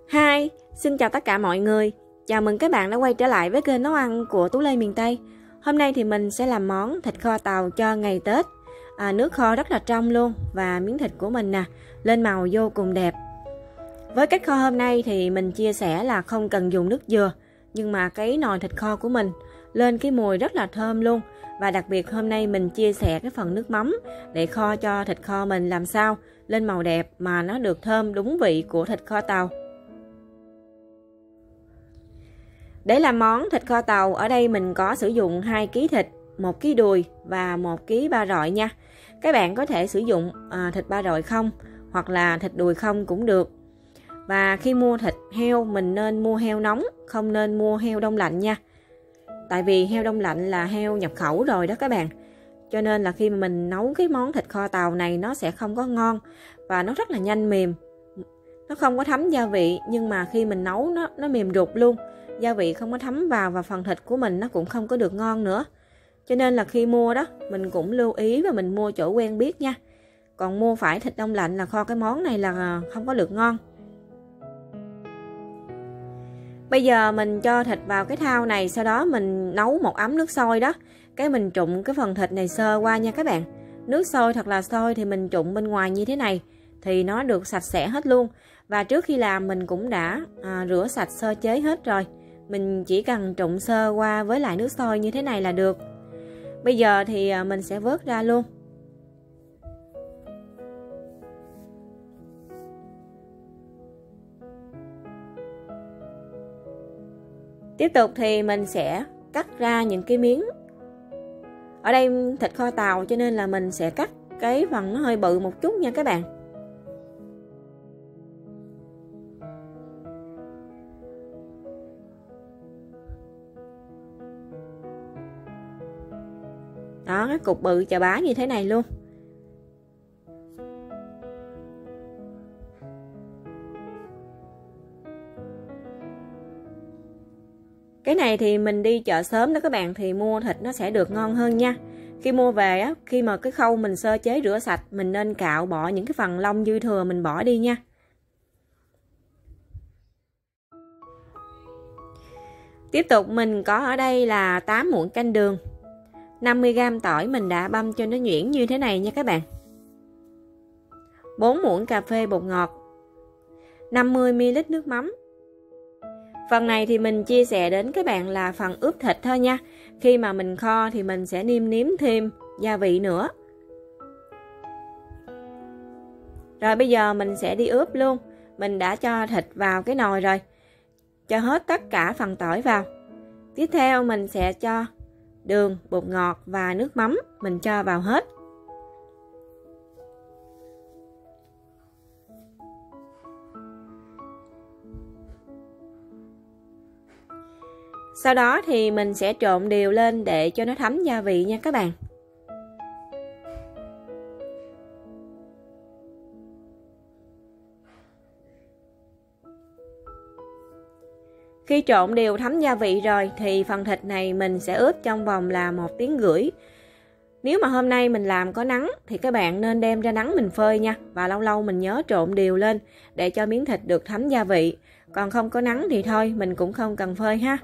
Hi, xin chào tất cả mọi người. Chào mừng các bạn đã quay trở lại với kênh nấu ăn của Tú Lê miền Tây. Hôm nay thì mình sẽ làm món thịt kho tàu cho ngày Tết. Nước kho rất là trong luôn và miếng thịt của mình nè, lên màu vô cùng đẹp. Với cách kho hôm nay thì mình chia sẻ là không cần dùng nước dừa, nhưng mà cái nồi thịt kho của mình lên cái mùi rất là thơm luôn. Và đặc biệt hôm nay mình chia sẻ cái phần nước mắm để kho cho thịt kho mình làm sao lên màu đẹp mà nó được thơm đúng vị của thịt kho tàu. Để làm món thịt kho tàu, ở đây mình có sử dụng 2 kg thịt, 1 kg đùi và 1 kg ba rọi nha. Các bạn có thể sử dụng thịt ba rọi không hoặc là thịt đùi không cũng được. Và khi mua thịt heo mình nên mua heo nóng, không nên mua heo đông lạnh nha. Tại vì heo đông lạnh là heo nhập khẩu rồi đó các bạn. Cho nên là khi mà mình nấu cái món thịt kho tàu này nó sẽ không có ngon và nó rất là nhanh mềm. Nó không có thấm gia vị nhưng mà khi mình nấu nó mềm rụt luôn. Gia vị không có thấm vào và phần thịt của mình nó cũng không có được ngon nữa. Cho nên là khi mua đó mình cũng lưu ý và mình mua chỗ quen biết nha. Còn mua phải thịt đông lạnh là kho cái món này là không có được ngon. Bây giờ mình cho thịt vào cái thau này, sau đó mình nấu một ấm nước sôi đó. Cái mình trụng cái phần thịt này sơ qua nha các bạn. Nước sôi thật là sôi thì mình trụng bên ngoài như thế này thì nó được sạch sẽ hết luôn. Và trước khi làm mình cũng đã rửa sạch sơ chế hết rồi. Mình chỉ cần trụng sơ qua với lại nước sôi như thế này là được. Bây giờ thì mình sẽ vớt ra luôn. Tiếp tục thì mình sẽ cắt ra những cái miếng. Ở đây thịt kho tàu cho nên là mình sẽ cắt cái phần nó hơi bự một chút nha các bạn. Đó, cái cục bự chà bá như thế này luôn. Cái này thì mình đi chợ sớm đó các bạn, thì mua thịt nó sẽ được ngon hơn nha. Khi mua về á, khi mà cái khâu mình sơ chế rửa sạch, mình nên cạo bỏ những cái phần lông dư thừa mình bỏ đi nha. Tiếp tục mình có ở đây là 8 muỗng canh đường, 50g tỏi mình đã băm cho nó nhuyễn như thế này nha các bạn. 4 muỗng cà phê bột ngọt, 50ml nước mắm. Phần này thì mình chia sẻ đến các bạn là phần ướp thịt thôi nha. Khi mà mình kho thì mình sẽ nêm thêm gia vị nữa. Rồi bây giờ mình sẽ đi ướp luôn. Mình đã cho thịt vào cái nồi rồi. Cho hết tất cả phần tỏi vào. Tiếp theo mình sẽ cho đường, bột ngọt và nước mắm. Mình cho vào hết. Sau đó thì mình sẽ trộn đều lên để cho nó thấm gia vị nha các bạn. Khi trộn đều thấm gia vị rồi thì phần thịt này mình sẽ ướp trong vòng là 1 tiếng rưỡi. Nếu mà hôm nay mình làm có nắng thì các bạn nên đem ra nắng mình phơi nha. Và lâu lâu mình nhớ trộn đều lên để cho miếng thịt được thấm gia vị. Còn không có nắng thì thôi, mình cũng không cần phơi ha.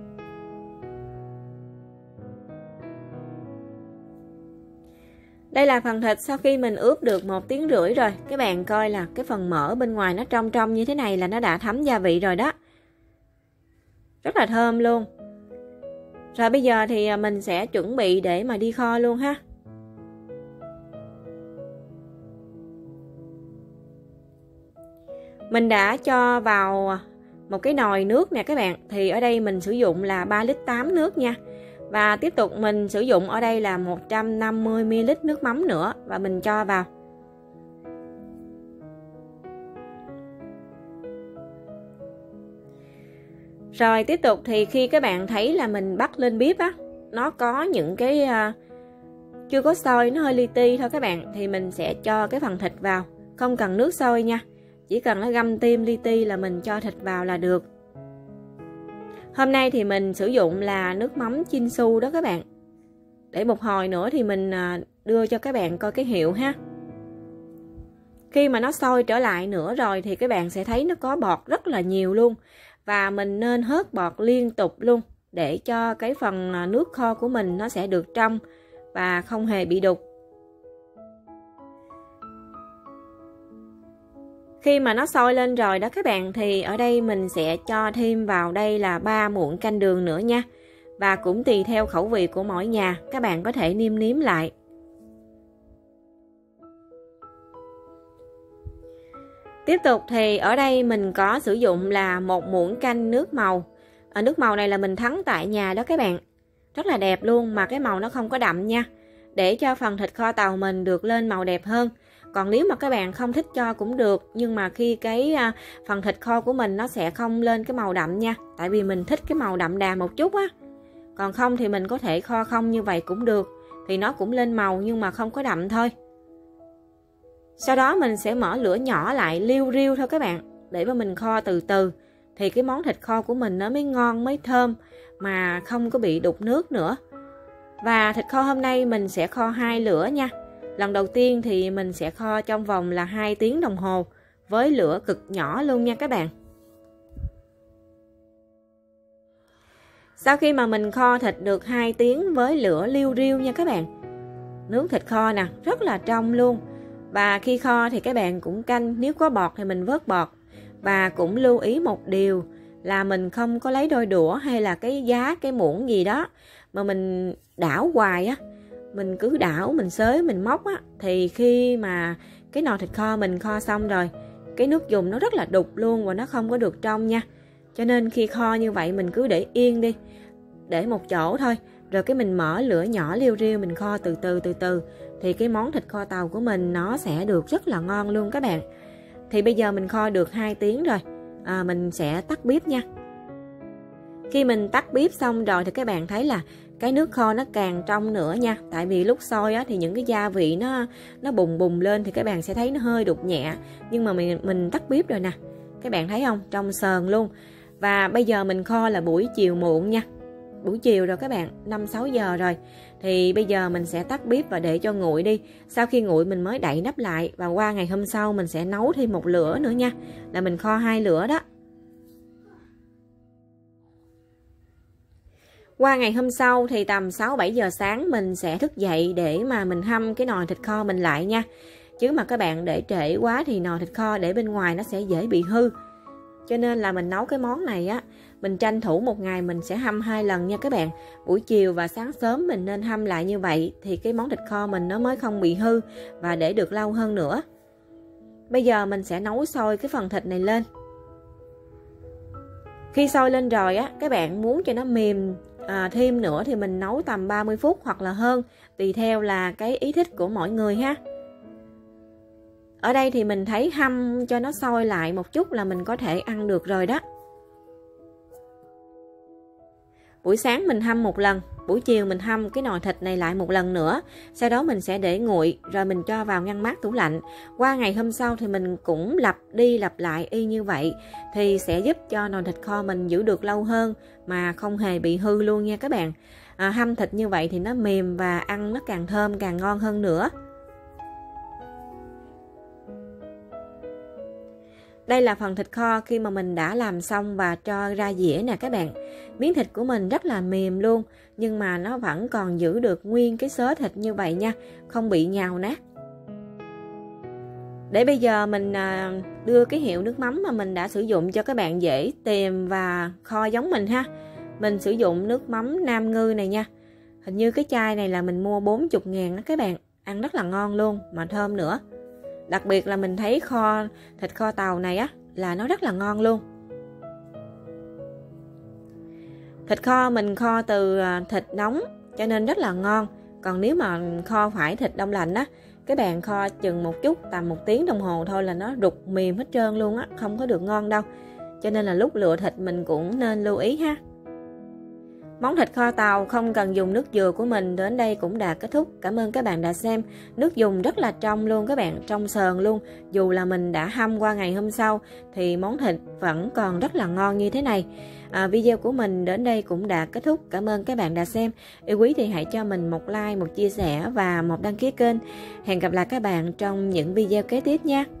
Đây là phần thịt sau khi mình ướp được 1 tiếng rưỡi rồi. Các bạn coi là cái phần mỡ bên ngoài nó trong trong như thế này là nó đã thấm gia vị rồi đó. Rất là thơm luôn. Rồi bây giờ thì mình sẽ chuẩn bị để mà đi kho luôn ha. Mình đã cho vào một cái nồi nước nè các bạn. Thì ở đây mình sử dụng là 3,8 lít nước nha. Và tiếp tục mình sử dụng ở đây là 150ml nước mắm nữa. Và mình cho vào. Rồi tiếp tục thì khi các bạn thấy là mình bắt lên bếp á, nó có những cái chưa có sôi, nó hơi li ti thôi các bạn, thì mình sẽ cho cái phần thịt vào. Không cần nước sôi nha. Chỉ cần nó găm tim li ti là mình cho thịt vào là được. Hôm nay thì mình sử dụng là nước mắm Chinsu đó các bạn. Để một hồi nữa thì mình đưa cho các bạn coi cái hiệu ha. Khi mà nó sôi trở lại nữa rồi thì các bạn sẽ thấy nó có bọt rất là nhiều luôn. Và mình nên hớt bọt liên tục luôn để cho cái phần nước kho của mình nó sẽ được trong và không hề bị đục. Khi mà nó sôi lên rồi đó các bạn, thì ở đây mình sẽ cho thêm vào đây là 3 muỗng canh đường nữa nha. Và cũng tùy theo khẩu vị của mỗi nhà, các bạn có thể nêm nếm lại. Tiếp tục thì ở đây mình có sử dụng là 1 muỗng canh nước màu. Nước màu này là mình thắng tại nhà đó các bạn. Rất là đẹp luôn, mà cái màu nó không có đậm nha. Để cho phần thịt kho tàu mình được lên màu đẹp hơn. Còn nếu mà các bạn không thích cho cũng được, nhưng mà khi cái phần thịt kho của mình nó sẽ không lên cái màu đậm nha. Tại vì mình thích cái màu đậm đà một chút á. Còn không thì mình có thể kho không như vậy cũng được. Thì nó cũng lên màu nhưng mà không có đậm thôi. Sau đó mình sẽ mở lửa nhỏ lại liu riu thôi các bạn. Để mà mình kho từ từ. Thì cái món thịt kho của mình nó mới ngon, mới thơm. Mà không có bị đục nước nữa. Và thịt kho hôm nay mình sẽ kho 2 lửa nha. Lần đầu tiên thì mình sẽ kho trong vòng là 2 tiếng đồng hồ. Với lửa cực nhỏ luôn nha các bạn. Sau khi mà mình kho thịt được 2 tiếng với lửa liu riu nha các bạn. Nước thịt kho nè, rất là trong luôn. Và khi kho thì các bạn cũng canh, nếu có bọt thì mình vớt bọt. Và cũng lưu ý một điều là mình không có lấy đôi đũa hay là cái giá, cái muỗng gì đó mà mình đảo hoài á. Mình cứ đảo, mình xới, mình móc á. Thì khi mà cái nồi thịt kho mình kho xong rồi, cái nước dùng nó rất là đục luôn và nó không có được trong nha. Cho nên khi kho như vậy mình cứ để yên đi, để một chỗ thôi. Rồi cái mình mở lửa nhỏ liu riu, mình kho từ từ. Thì cái món thịt kho tàu của mình nó sẽ được rất là ngon luôn các bạn. Thì bây giờ mình kho được 2 tiếng rồi. Mình sẽ tắt bếp nha. Khi mình tắt bếp xong rồi thì các bạn thấy là cái nước kho nó càng trong nữa nha. Tại vì lúc sôi á, thì những cái gia vị nó bùng lên thì các bạn sẽ thấy nó hơi đục nhẹ. Nhưng mà mình tắt bếp rồi nè. Các bạn thấy không? Trong sờn luôn. Và bây giờ mình kho là buổi chiều muộn nha. Buổi chiều rồi các bạn, 5-6 giờ rồi. Thì bây giờ mình sẽ tắt bếp và để cho nguội đi. Sau khi nguội mình mới đậy nắp lại. Và qua ngày hôm sau mình sẽ nấu thêm một lửa nữa nha. Là mình kho 2 lửa đó. Qua ngày hôm sau thì tầm 6-7 giờ sáng mình sẽ thức dậy để mà mình hâm cái nồi thịt kho mình lại nha. Chứ mà các bạn để trễ quá thì nồi thịt kho để bên ngoài nó sẽ dễ bị hư. Cho nên là mình nấu cái món này á, mình tranh thủ một ngày mình sẽ hâm 2 lần nha các bạn. Buổi chiều và sáng sớm mình nên hâm lại như vậy thì cái món thịt kho mình nó mới không bị hư và để được lâu hơn nữa. Bây giờ mình sẽ nấu sôi cái phần thịt này lên. Khi sôi lên rồi á, các bạn muốn cho nó mềm thêm nữa thì mình nấu tầm 30 phút hoặc là hơn, tùy theo là cái ý thích của mỗi người ha. Ở đây thì mình thấy hâm cho nó sôi lại một chút là mình có thể ăn được rồi đó. Buổi sáng mình hâm một lần, buổi chiều mình hâm cái nồi thịt này lại một lần nữa. Sau đó mình sẽ để nguội rồi mình cho vào ngăn mát tủ lạnh. Qua ngày hôm sau thì mình cũng lặp đi lặp lại y như vậy. Thì sẽ giúp cho nồi thịt kho mình giữ được lâu hơn mà không hề bị hư luôn nha các bạn. Hâm thịt như vậy thì nó mềm và ăn nó càng thơm càng ngon hơn nữa. Đây là phần thịt kho khi mà mình đã làm xong và cho ra dĩa nè các bạn. Miếng thịt của mình rất là mềm luôn, nhưng mà nó vẫn còn giữ được nguyên cái xớ thịt như vậy nha, không bị nhào nát. Để bây giờ mình đưa cái hiệu nước mắm mà mình đã sử dụng cho các bạn dễ tìm và kho giống mình ha. Mình sử dụng nước mắm Nam Ngư này nha. Hình như cái chai này là mình mua 40.000 đó các bạn. Ăn rất là ngon luôn, mà thơm nữa. Đặc biệt là mình thấy thịt kho tàu này á là nó rất là ngon luôn. Thịt kho mình kho từ thịt nóng cho nên rất là ngon. Còn nếu mà kho phải thịt đông lạnh á, cái bạn kho chừng một chút, tầm 1 tiếng đồng hồ thôi là nó rụt mềm hết trơn luôn á, không có được ngon đâu. Cho nên là lúc lựa thịt mình cũng nên lưu ý ha. Món thịt kho tàu không cần dùng nước dừa của mình đến đây cũng đã kết thúc. Cảm ơn các bạn đã xem. Nước dùng rất là trong luôn các bạn, trong sờn luôn. Dù là mình đã hâm qua ngày hôm sau thì món thịt vẫn còn rất là ngon như thế này. Video của mình đến đây cũng đã kết thúc. Cảm ơn các bạn đã xem. Yêu quý thì hãy cho mình một like, một chia sẻ và một đăng ký kênh. Hẹn gặp lại các bạn trong những video kế tiếp nha.